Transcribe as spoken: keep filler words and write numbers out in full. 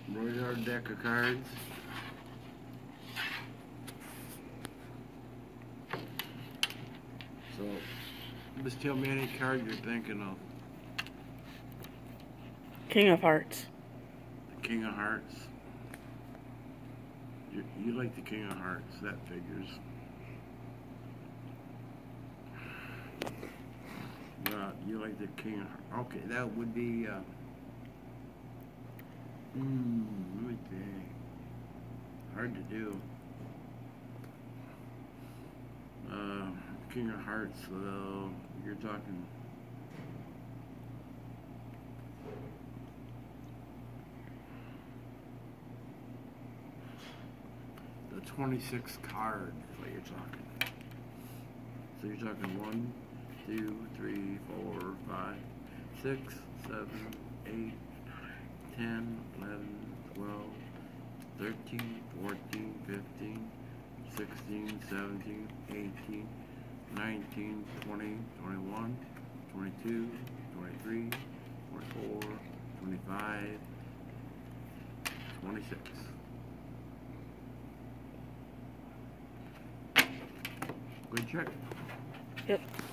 Where's our deck of cards? So, just tell me any card you're thinking of. King of Hearts. The King of Hearts. You, you like the King of Hearts, that figures. Uh, you like the King of Hearts. Okay, that would be, uh, hmm, let me think. Hard to do. Uh, King of Hearts, though, you're talking. The twenty-six card is what you're talking. So you're talking one, two, three, four, five, six, seven, eight, ten, eleven, twelve, thirteen, fourteen, fifteen, sixteen, seventeen, eighteen, nineteen, twenty, twenty-one, twenty-two, twenty-three, twenty-four, twenty-five, twenty-six. Good check. Yep.